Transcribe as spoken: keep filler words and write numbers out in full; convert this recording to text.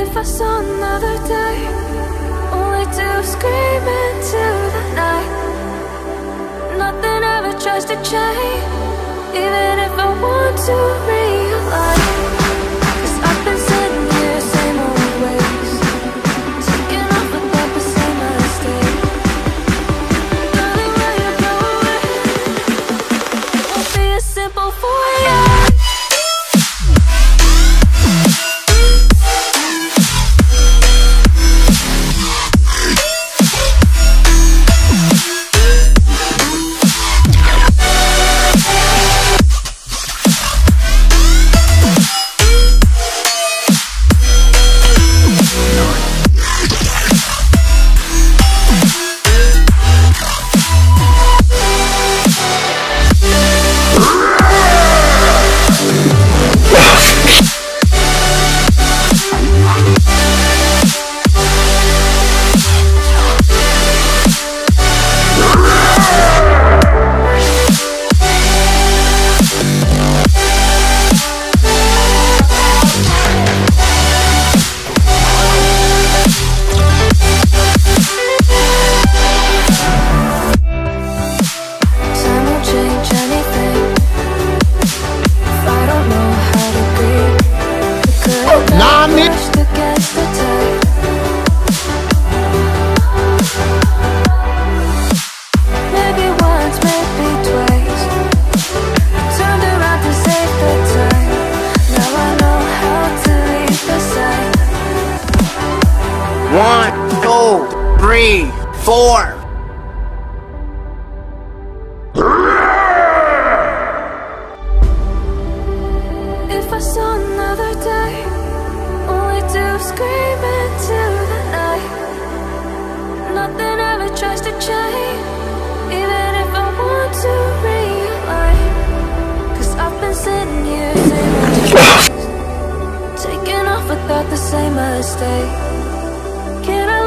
If I saw another day, only to scream into the night. Nothing ever tries to change, even if I want to realize. 'Cause I've been sitting here, same old ways, taking off without the same mistake. Darling, will you go away? It won't be as simple for you. One, two, three, four. If I saw another day, only to scream into the night. Nothing ever tries to change, even if I want to realize. 'Cause I've been sitting here, same old, taking off without the same mistake. Can I